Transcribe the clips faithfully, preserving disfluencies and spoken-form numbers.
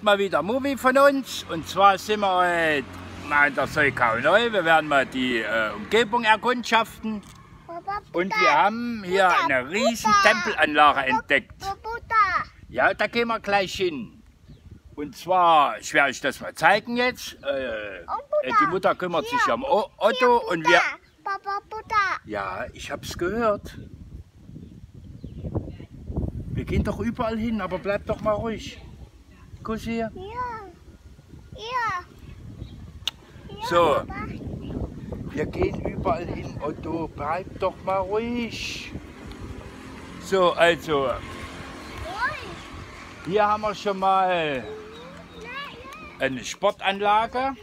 heute mal wieder Movie von uns. Und zwar sind wir heute mal in der Solkau neu. Wir werden mal die äh, Umgebung erkundschaften. Und wir haben hier eine riesen Tempelanlage entdeckt. Ja, da gehen wir gleich hin. Und zwar, ich werde euch das mal zeigen jetzt. Äh, die Mutter kümmert sich um Otto und wir... Ja, ich habe es gehört. Wir gehen doch überall hin, aber bleib doch mal ruhig. Kussi hier. Ja. Ja. So, wir gehen überall hin, Otto, bleib doch mal ruhig. So, also, hier haben wir schon mal eine Sportanlage.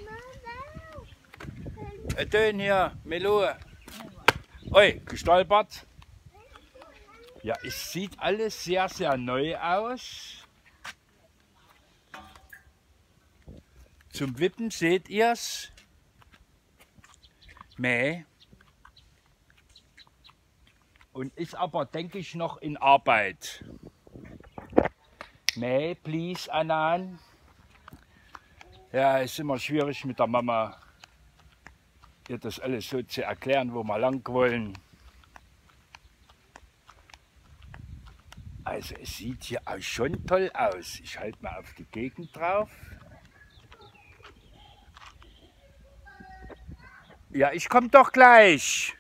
Den hier, Melo. Oi, gestolpert. Ja, es sieht alles sehr, sehr neu aus. Zum Wippen seht ihr es. Mäh. Und ist aber, denke ich, noch in Arbeit. Mäh, please, Anan. Ja, es ist immer schwierig mit der Mama, ihr das alles so zu erklären, wo wir lang wollen. Also es sieht hier auch schon toll aus. Ich halte mal auf die Gegend drauf. Ja, ich komme doch gleich.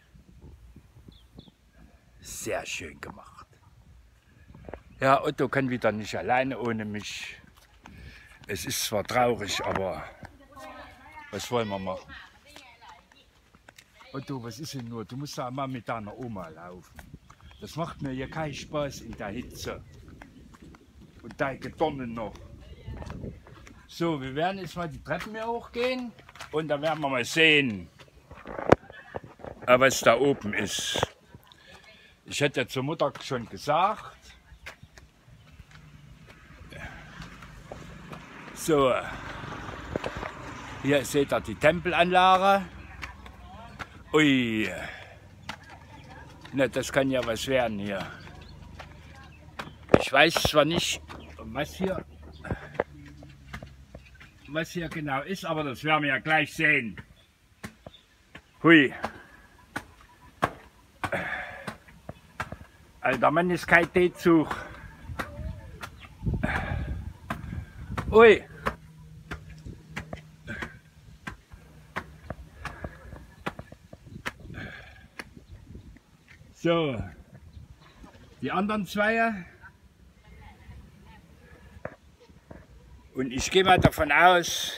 Sehr schön gemacht. Ja, Otto kann wieder nicht alleine ohne mich. Es ist zwar traurig, aber was wollen wir machen? Otto, was ist denn nur? Du musst da mal mit deiner Oma laufen. Das macht mir hier keinen Spaß in der Hitze. Und da Gedornen noch. So, wir werden jetzt mal die Treppen hier hochgehen und dann werden wir mal sehen, was da oben ist. Ich hätte ja zur Mutter schon gesagt. So, hier seht ihr die Tempelanlage. Ui. Na, das kann ja was werden hier. Ich weiß zwar nicht, was hier, was hier genau ist, aber das werden wir ja gleich sehen. Hui. Alter Mann ist kein Teezug. Ui. So, die anderen zwei. Und ich gehe mal davon aus,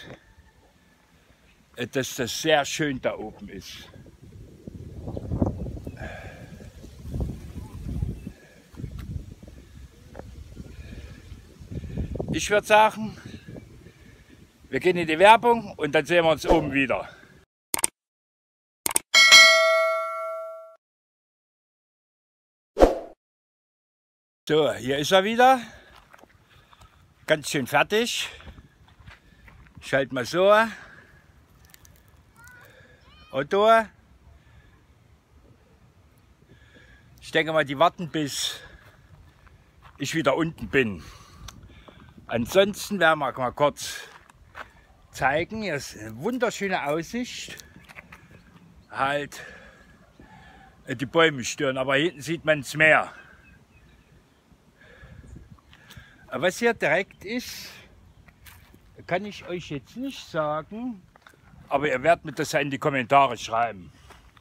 dass das sehr schön da oben ist. Ich würde sagen, wir gehen in die Werbung und dann sehen wir uns oben wieder. So, hier ist er wieder. Ganz schön fertig. Ich halte mal so. Otto. Ich denke mal, die warten, bis ich wieder unten bin. Ansonsten werden wir mal kurz zeigen. Hier ist eine wunderschöne Aussicht. Halt, die Bäume stören, aber hinten sieht man das Meer. Was hier direkt ist, kann ich euch jetzt nicht sagen, aber ihr werdet mir das ja in die Kommentare schreiben.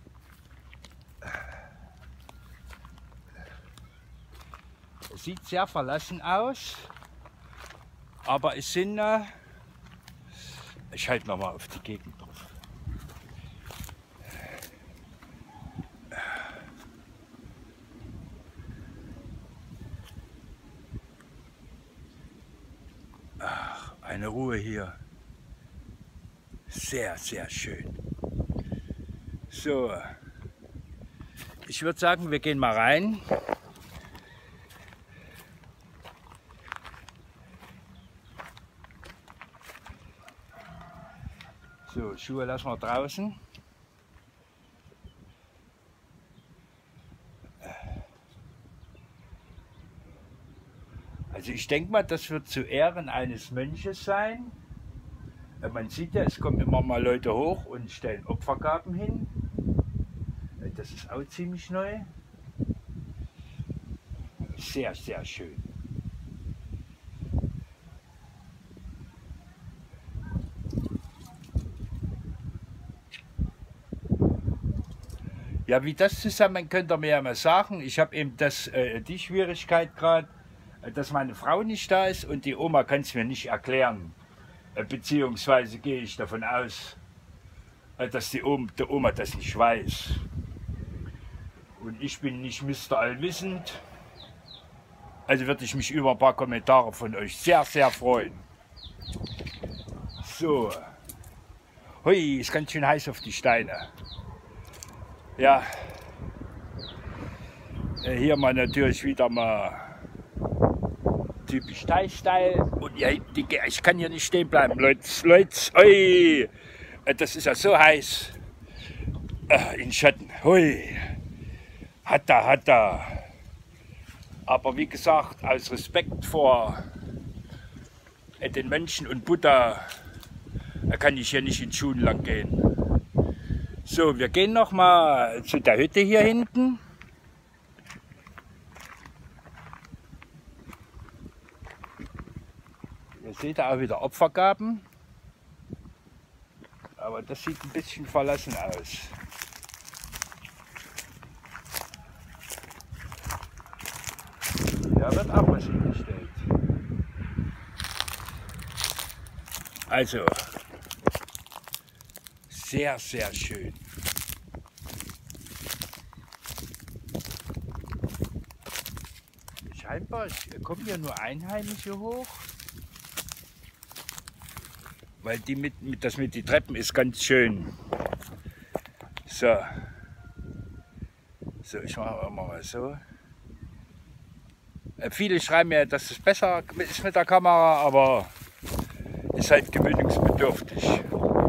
Es sieht sehr verlassen aus, aber es sind, äh, ich halte noch mal auf die Gegend drauf. Eine Ruhe hier. Sehr, sehr schön. So, ich würde sagen, wir gehen mal rein. So, Schuhe lassen wir draußen. Also Also ich denke mal, das wird zu Ehren eines Mönches sein. Man sieht ja, es kommen immer mal Leute hoch und stellen Opfergaben hin. Das ist auch ziemlich neu. Sehr, sehr schön. Ja, wie das zusammen, könnt ihr mir ja mal sagen. Ich habe eben das, äh, die Schwierigkeit gerade, dass meine Frau nicht da ist und die Oma kann es mir nicht erklären. Äh, beziehungsweise gehe ich davon aus, äh, dass die Oma, die Oma das nicht weiß. Und ich bin nicht Mister Allwissend. Also würde ich mich über ein paar Kommentare von euch sehr, sehr freuen. So. Hui, ist ganz schön heiß auf die Steine. Ja, hier mal natürlich wieder mal typisch Thai-Style. Und ja, die, ich kann hier nicht stehen bleiben, Leute. Leute, ui, das ist ja so heiß. In Schatten, hui, hat da, hat da. Aber wie gesagt, aus Respekt vor den Menschen und Buddha kann ich hier nicht in Schuhen lang gehen. So, wir gehen noch mal zu der Hütte hier hinten. Ihr seht da auch wieder Opfergaben. Aber das sieht ein bisschen verlassen aus. Da wird auch was hingestellt. Also, sehr, sehr schön. Scheinbar kommen hier nur Einheimische hoch, weil die mit, mit, das mit den Treppen ist ganz schön. So, so ich mache immer mal so. Äh, viele schreiben mir, dass es besser ist mit der Kamera, aber ist halt gewöhnungsbedürftig.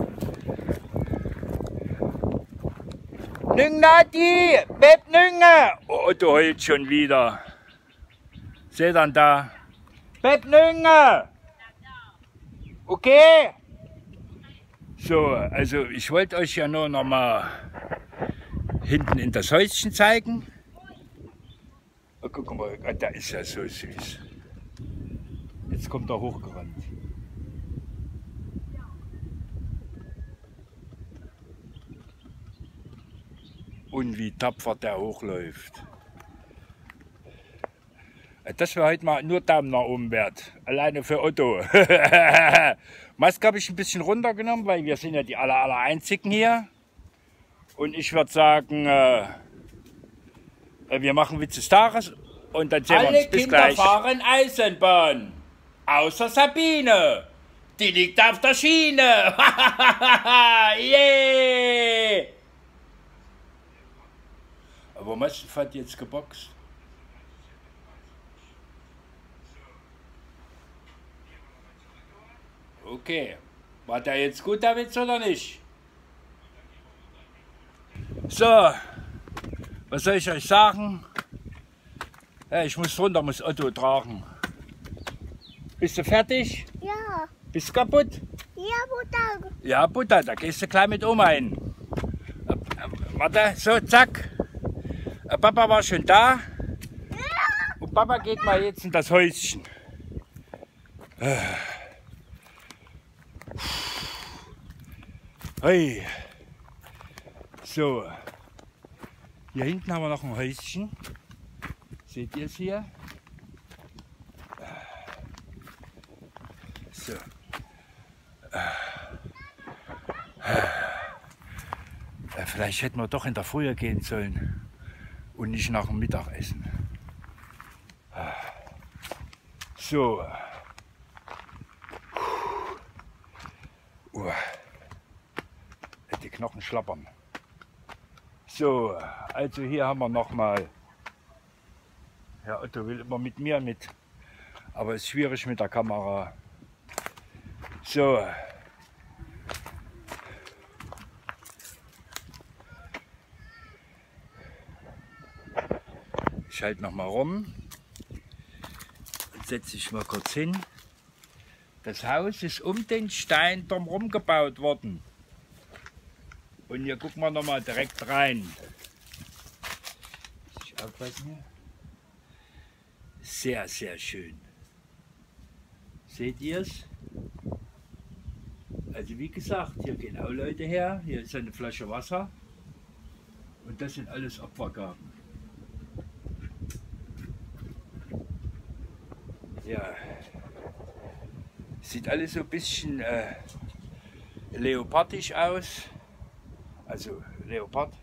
Nüng Nati, Beb Nünge! Oh, du heult schon wieder. Seht ihr da? Beb Nünge! Okay? So, also ich wollte euch ja nur noch mal hinten in das Häuschen zeigen. Oh, guck mal, der ist ja so süß. Jetzt kommt er hochgerannt. Und wie tapfer der hochläuft. Das wäre heute mal nur Daumen nach oben wert. Alleine für Otto. Maske habe ich ein bisschen runtergenommen, weil wir sind ja die aller, aller einzigen hier. Und ich würde sagen, äh, wir machen Witz des Tages und dann sehen wir uns bis gleich. Alle Kinder fahren Eisenbahn. Außer Sabine. Die liegt auf der Schiene. Yeah! Aber was hat jetzt geboxt? Okay. War der jetzt gut, der Witz, oder nicht? So. Was soll ich euch sagen? Ja, ich muss runter, muss Otto tragen. Bist du fertig? Ja. Bist du kaputt? Ja, Butter. Ja, Butter, da gehst du gleich mit Oma hin. Warte, so, zack. Papa war schon da. Und Papa geht mal jetzt in das Häuschen. Hey. So. Hier hinten haben wir noch ein Häuschen. Seht ihr es hier? So. Vielleicht hätten wir doch in der Früh gehen sollen und nicht nach dem Mittagessen. So. Die Knochen schlappern. So, also hier haben wir noch mal. Herr Otto will immer mit mir mit, aber es ist schwierig mit der Kamera. So. Ich halte noch mal rum. setze ich mal kurz hin. Das Haus ist um den Stein drumherum gebaut worden. Und hier gucken wir noch mal direkt rein. Muss ich aufpassen hier. Sehr, sehr schön. Seht ihr es? Also wie gesagt, hier gehen auch Leute her. Hier ist eine Flasche Wasser. Und das sind alles Opfergaben. Ja. Sieht alles so ein bisschen äh, leopardisch aus. Also Leopard.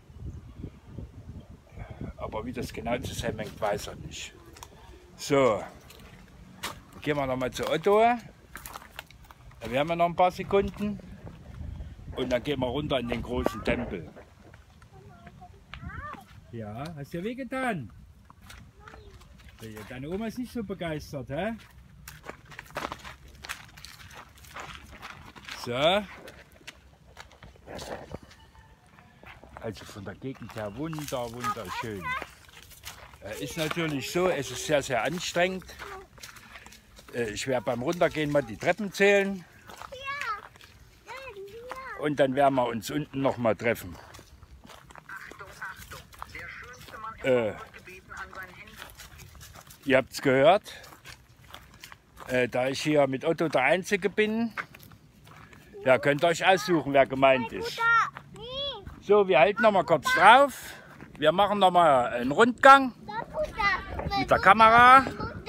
Aber wie das genau zusammenhängt, weiß er nicht. So. Gehen wir nochmal zu Otto. Da werden wir noch ein paar Sekunden. Und dann gehen wir runter in den großen Tempel. Ja, hast dir wehgetan? Deine Oma ist nicht so begeistert, hä? So. Also von der Gegend her wunder, wunderschön. Äh, ist natürlich so, es ist sehr, sehr anstrengend. Äh, ich werde beim Runtergehen mal die Treppen zählen. Und dann werden wir uns unten noch mal treffen. Äh, ihr habt es gehört. Äh, da ich hier mit Otto der Einzige bin, ja, könnt ihr euch aussuchen, wer gemeint ist. So, wir halten noch mal kurz drauf. Wir machen noch mal einen Rundgang mit der Kamera.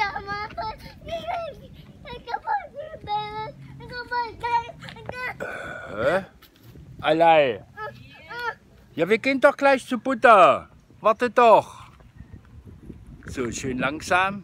Äh, allein. Ja, wir gehen doch gleich zu Buddha. Warte doch. So, schön langsam.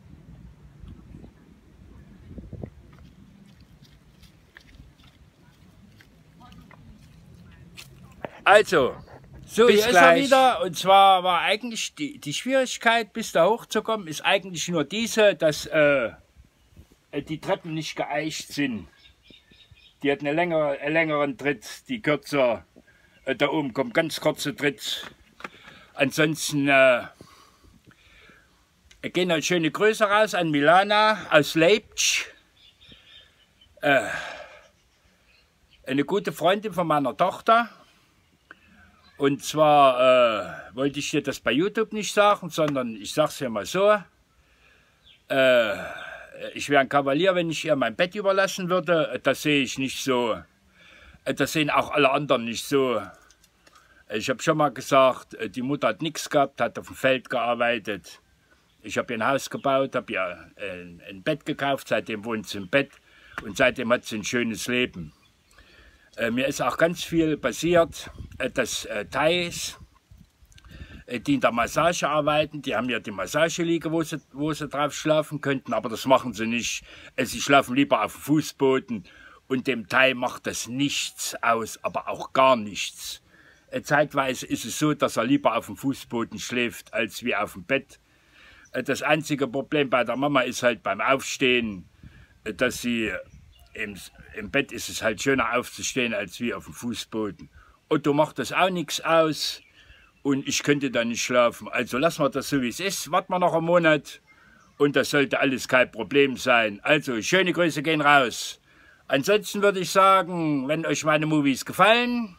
Also, so bis hier ist er wieder. Und zwar war eigentlich die, die Schwierigkeit, bis da hochzukommen, ist eigentlich nur diese, dass äh, die Treppen nicht geeicht sind. Die hat eine längere, einen längeren Tritt, die kürzer. Äh, da oben kommt ganz kurzer Tritt. Ansonsten äh, gehen halt schöne Grüße raus an Milana aus Leipzig. Äh, eine gute Freundin von meiner Tochter. Und zwar äh, wollte ich dir das bei YouTube nicht sagen, sondern ich sage es ja mal so. Äh, ich wäre ein Kavalier, wenn ich ihr mein Bett überlassen würde. Das sehe ich nicht so. Das sehen auch alle anderen nicht so. Ich habe schon mal gesagt, die Mutter hat nichts gehabt, hat auf dem Feld gearbeitet. Ich habe ihr ein Haus gebaut, habe ihr ein, ein Bett gekauft, seitdem wohnt sie im Bett und seitdem hat sie ein schönes Leben. Äh, mir ist auch ganz viel passiert, äh, dass äh, Thais, äh, die in der Massage arbeiten, die haben ja die Massageliege, wo sie, wo sie drauf schlafen könnten, aber das machen sie nicht. Äh, sie schlafen lieber auf dem Fußboden und dem Thai macht das nichts aus, aber auch gar nichts. Äh, zeitweise ist es so, dass er lieber auf dem Fußboden schläft, als wie auf dem Bett. Äh, das einzige Problem bei der Mama ist halt beim Aufstehen, äh, dass sie Im, Im Bett ist es halt schöner aufzustehen als wie auf dem Fußboden. Otto macht das auch nichts aus und ich könnte da nicht schlafen. Also lassen wir das so wie es ist, warten wir noch einen Monat und das sollte alles kein Problem sein. Also schöne Grüße gehen raus. Ansonsten würde ich sagen, wenn euch meine Movies gefallen,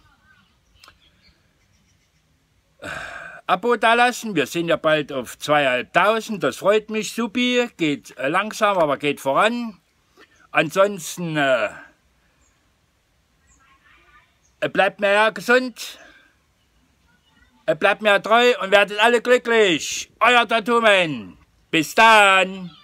Abo da lassen. Wir sind ja bald auf zweitausendfünfhundert, das freut mich, supi. Geht langsam, aber geht voran. Ansonsten äh, bleibt mir ja gesund, bleibt mir treu und werdet alle glücklich. Euer Tattoo-Man. Bis dann.